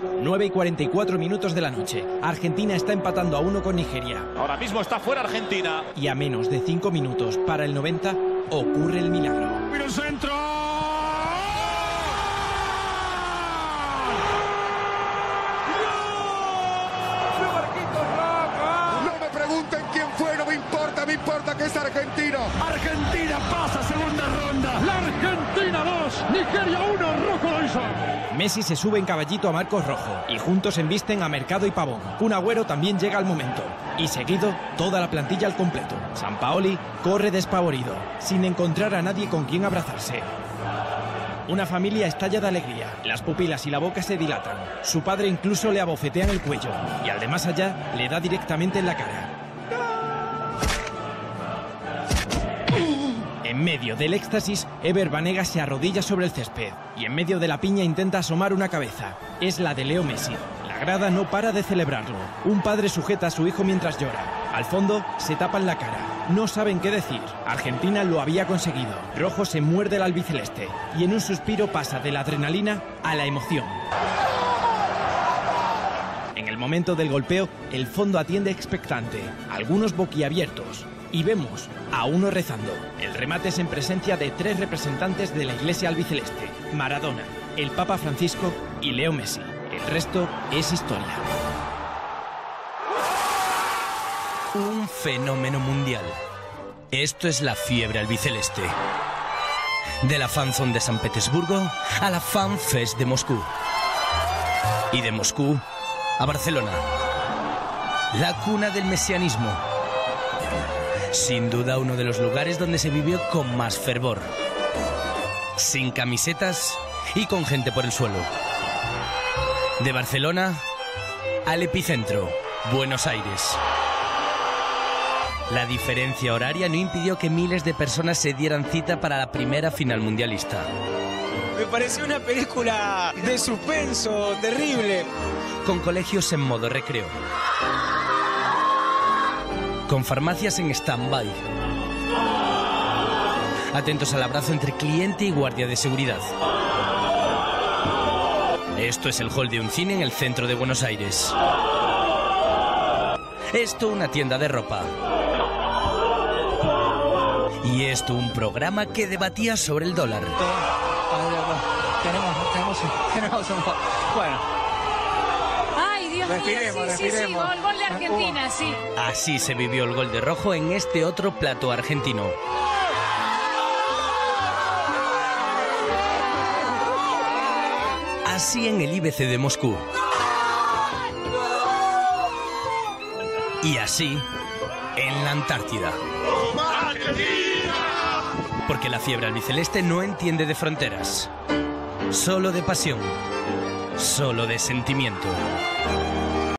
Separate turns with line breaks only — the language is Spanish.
9:44 minutos de la noche. Argentina está empatando a 1 con Nigeria.
Ahora mismo está fuera Argentina.
Y a menos de 5 minutos para el 90 ocurre el milagro.
¡Mira el centro!
No me pregunten quién fue, no me importa que es Argentina.
Argentina pasa a segunda ronda. La Argentina 2, Nigeria 1, Rocco lo hizo.
Messi se sube en caballito a Marcos Rojo y juntos embisten a Mercado y Pavón. Kun Agüero también llega al momento. Y seguido, toda la plantilla al completo. Sampaoli corre despavorido, sin encontrar a nadie con quien abrazarse. Una familia estalla de alegría. Las pupilas y la boca se dilatan. Su padre incluso le abofetea en el cuello. Y al de más allá, le da directamente en la cara. En medio del éxtasis, Ever Banega se arrodilla sobre el césped y en medio de la piña intenta asomar una cabeza. Es la de Leo Messi. La grada no para de celebrarlo. Un padre sujeta a su hijo mientras llora. Al fondo, se tapan la cara. No saben qué decir. Argentina lo había conseguido. Rojo se muerde el albiceleste y en un suspiro pasa de la adrenalina a la emoción. En el momento del golpeo, el fondo atiende expectante, algunos boquiabiertos. Y vemos a uno rezando. El remate es en presencia de 3 representantes de la iglesia albiceleste: Maradona, el Papa Francisco y Leo Messi. El resto es historia.
Un fenómeno mundial. Esto es la fiebre albiceleste. De la fanzone de San Petersburgo a la FanFest de Moscú. Y de Moscú a Barcelona. La cuna del mesianismo. Sin duda uno de los lugares donde se vivió con más fervor. Sin camisetas y con gente por el suelo. De Barcelona al epicentro, Buenos Aires. La diferencia horaria no impidió que miles de personas se dieran cita para la primera final mundialista.
Me pareció una película de suspenso terrible.
Con colegios en modo recreo. Con farmacias en stand-by. Atentos al abrazo entre cliente y guardia de seguridad. Esto es el hall de un cine en el centro de Buenos Aires. Esto una tienda de ropa. Y esto un programa que debatía sobre el dólar.
Tenemos un... Bueno.
Ay, Dios mío, sí, gol de Argentina, sí.
Así se vivió el gol de Rojo en este otro plato argentino. Así en el IBC de Moscú. Y así en la Antártida. Porque la fiebre albiceleste no entiende de fronteras. Solo de pasión. Solo de sentimiento.